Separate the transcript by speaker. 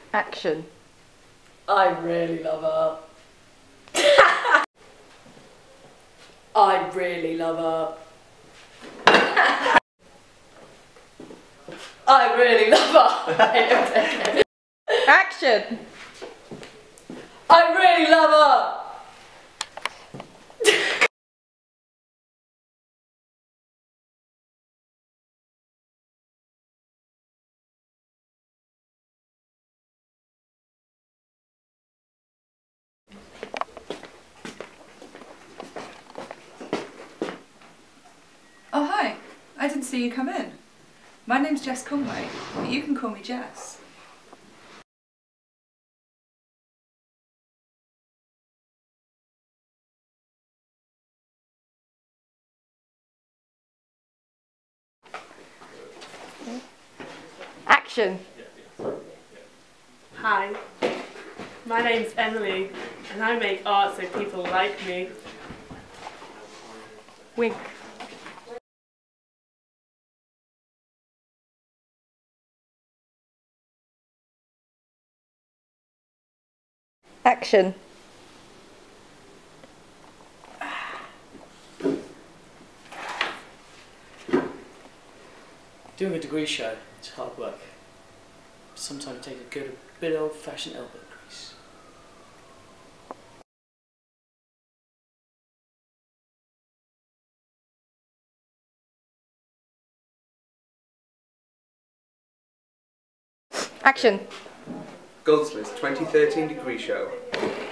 Speaker 1: Action.
Speaker 2: I really love her. I really love her. I really love her.
Speaker 1: Action.
Speaker 2: I really love her.
Speaker 3: Oh hi, I didn't see you come in. My name's Jess Conway, but you can call me Jess.
Speaker 1: Action.
Speaker 4: Hi, my name's Emily and I make art so people like me.
Speaker 1: Wink. Action.
Speaker 5: Doing a degree show, it's hard work. Sometimes it takes a good bit of old-fashioned elbow grease.
Speaker 1: Action.
Speaker 6: GOLDSMITHS 2013 degree show.